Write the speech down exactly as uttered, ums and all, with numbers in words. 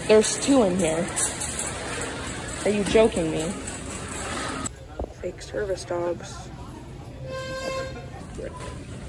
There's two in here. Are you joking me? Fake service dogs.